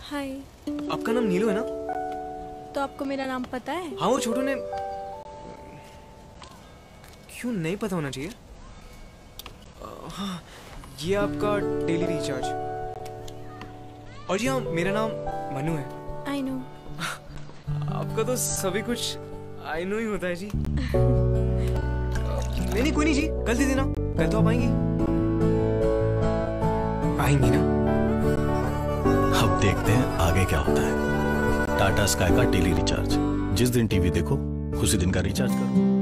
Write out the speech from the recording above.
हाय। आपका नाम नीलू है ना? तो आपको मेरा नाम पता है? हाँ, वो छोटू ने। क्यों नहीं पता होना चाहिए? हाँ, ये आपका डेली रिचार्ज। और जी हाँ, मेरा नाम मनु है। I know. आपका तो सभी कुछ आई नो ही होता है जी। नहीं नहीं, कोई नहीं जी, कल दे देना। कल तो आप आएंगी। आएंगी ना? अब देखते हैं आगे क्या होता है। टाटा स्काई का डेली रिचार्ज, जिस दिन टीवी देखो उसी दिन का रिचार्ज करो।